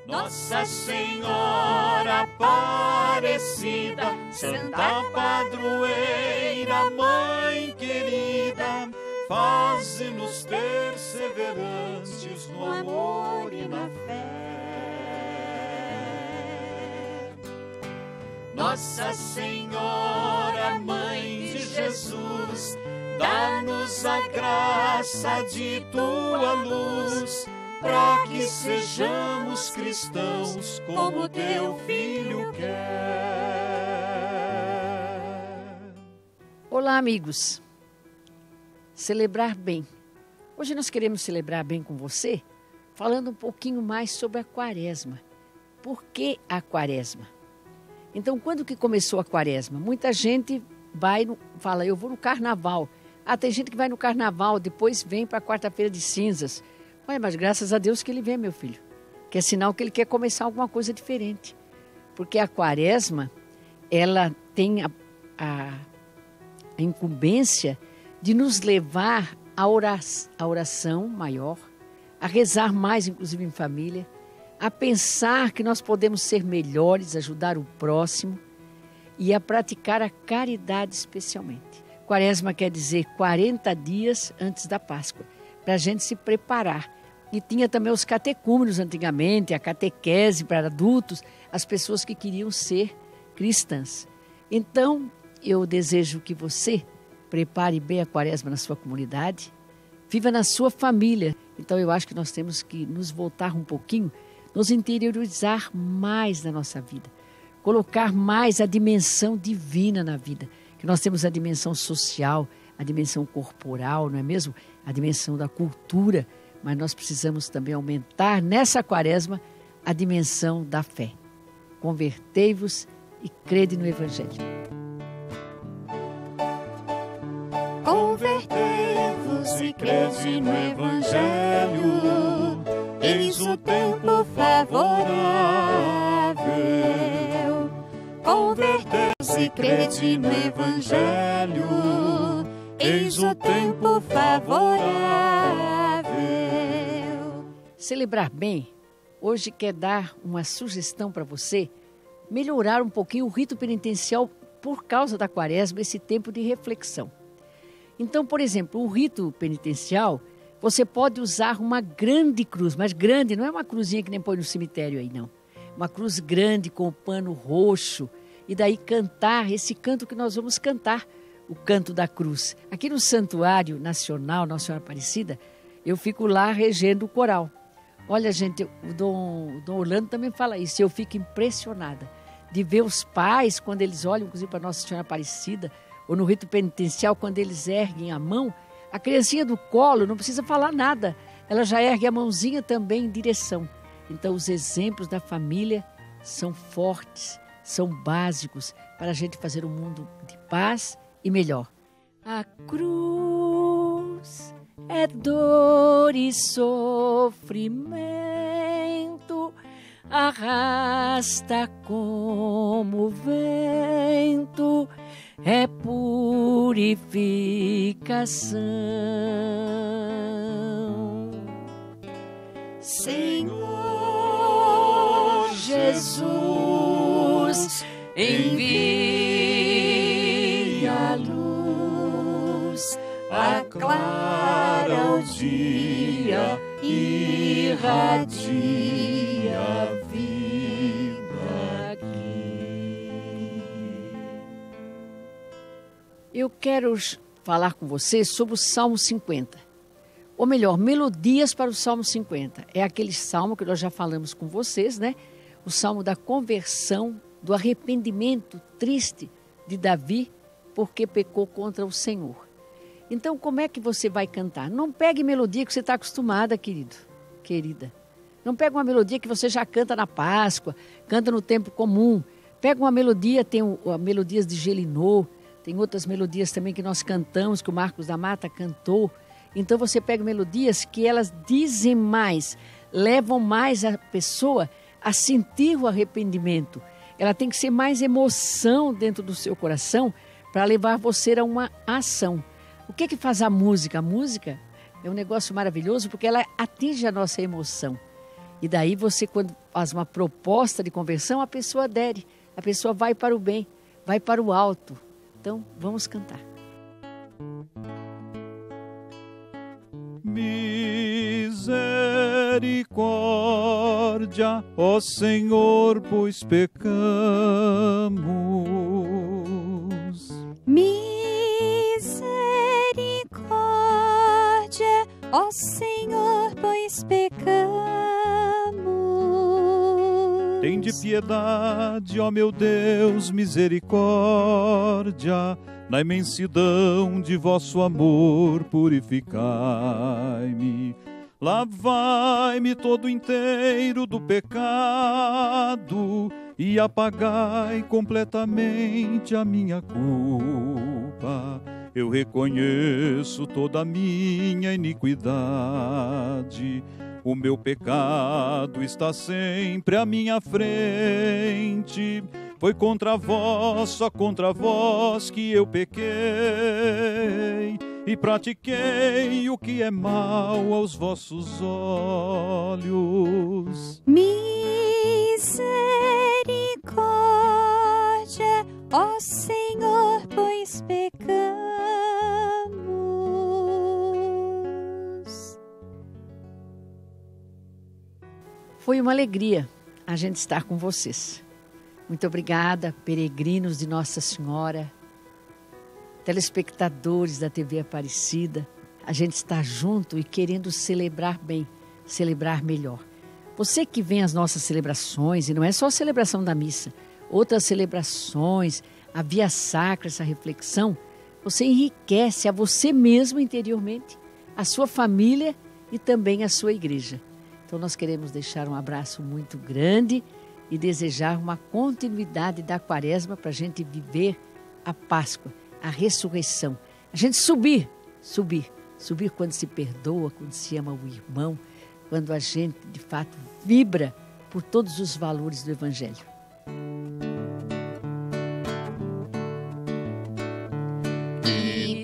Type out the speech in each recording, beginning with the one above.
Nossa Senhora Aparecida, Santa Padroeira, Mãe querida, faze-nos perseverantes no amor e na fé. Nossa Senhora, Mãe de Jesus, dá-nos a graça de tua luz, para que sejamos cristãos como teu Filho quer. Olá, amigos. Celebrar bem. Hoje nós queremos celebrar bem com você, falando um pouquinho mais sobre a Quaresma. Por que a Quaresma? Então, quando que começou a Quaresma? Muita gente fala, eu vou no Carnaval. Tem gente que vai no Carnaval, depois vem para a Quarta-feira de Cinzas. Olha, mas graças a Deus que ele vem, meu filho. Que é sinal que ele quer começar alguma coisa diferente. Porque a Quaresma, ela tem a incumbência de nos levar à oração maior, a rezar mais, inclusive em família, a pensar que nós podemos ser melhores, ajudar o próximo e a praticar a caridade especialmente. Quaresma quer dizer 40 dias antes da Páscoa, para a gente se preparar. E tinha também os catecúmenos antigamente, a catequese para adultos, as pessoas que queriam ser cristãs. Então, eu desejo que você prepare bem a Quaresma na sua comunidade, viva na sua família. Então, eu acho que nós temos que nos voltar um pouquinho, nos interiorizar mais na nossa vida, colocar mais a dimensão divina na vida, que nós temos a dimensão social, a dimensão corporal, não é mesmo? A dimensão da cultura, mas nós precisamos também aumentar nessa Quaresma a dimensão da fé. Convertei-vos e crede no Evangelho. Convertei-vos e crede no Evangelho, eis o tempo favorável. Convertei-vos e crede no Evangelho, eis o tempo favorável. Celebrar bem, hoje quer dar uma sugestão para você, melhorar um pouquinho o rito penitencial por causa da Quaresma, esse tempo de reflexão. Então, por exemplo, o rito penitencial, você pode usar uma grande cruz, mas grande, não é uma cruzinha que nem põe no cemitério aí, não. Uma cruz grande com o pano roxo, e daí cantar esse canto que nós vamos cantar, o canto da cruz. Aqui no Santuário Nacional Nossa Senhora Aparecida, eu fico lá regendo o coral. Olha, gente, o Dom Orlando também fala isso, eu fico impressionada de ver os pais, quando eles olham, inclusive, para Nossa Senhora Aparecida, ou no rito penitencial, quando eles erguem a mão, a criancinha do colo não precisa falar nada, ela já ergue a mãozinha também em direção. Então, os exemplos da família são fortes, são básicos para a gente fazer um mundo de paz e melhor. A cruz é dor e sofrimento, arrasta como vento, é purificação. Senhor Jesus, envia a luz, aclara o dia, irradia a vida aqui. Eu quero falar com você sobre o Salmo 50. Ou melhor, melodias para o Salmo 50. É aquele salmo que nós já falamos com vocês, né? O salmo da conversão, do arrependimento triste de Davi, porque pecou contra o Senhor. Então, como é que você vai cantar? Não pegue melodia que você está acostumada, querido, querida. Não pega uma melodia que você já canta na Páscoa, canta no tempo comum. Pega uma melodia, tem melodias de Gelinô, tem outras melodias também que nós cantamos, que o Marcos da Mata cantou. Então você pega melodias que elas dizem mais, levam mais a pessoa a sentir o arrependimento. Ela tem que ser mais emoção dentro do seu coração para levar você a uma ação. O que faz a música? A música é um negócio maravilhoso porque ela atinge a nossa emoção. E daí você, quando faz uma proposta de conversão, a pessoa adere, a pessoa vai para o bem, vai para o alto. Então, vamos cantar. Misericórdia, ó Senhor, pois pecamos. Misericórdia, ó Senhor, pois pecamos. Tende piedade, ó meu Deus, misericórdia. Na imensidão de vosso amor, purificai-me. Lavai-me todo inteiro do pecado e apagai completamente a minha culpa. Eu reconheço toda a minha iniquidade. O meu pecado está sempre à minha frente. Foi contra vós, só contra vós que eu pequei e pratiquei o que é mal aos vossos olhos. Misericórdia, ó Senhor, pois pecamos. Foi uma alegria a gente estar com vocês. Muito obrigada, peregrinos de Nossa Senhora, telespectadores da TV Aparecida. A gente está junto e querendo celebrar bem, celebrar melhor. Você que vem às nossas celebrações, e não é só a celebração da missa, outras celebrações, a Via Sacra, essa reflexão, você enriquece a você mesmo interiormente, a sua família e também a sua igreja. Então nós queremos deixar um abraço muito grande e desejar uma continuidade da Quaresma para a gente viver a Páscoa, a ressurreição. A gente subir quando se perdoa, quando se ama o irmão, quando a gente, de fato, vibra por todos os valores do Evangelho. E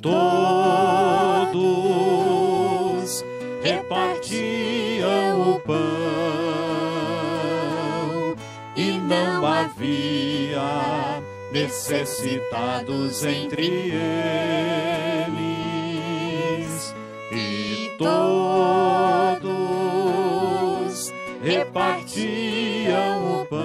todos repartiam o pão, e não havia necessitados entre eles. E todos repartiam o pão,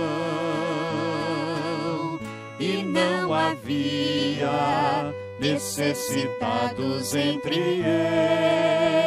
e não havia necessitados entre eles.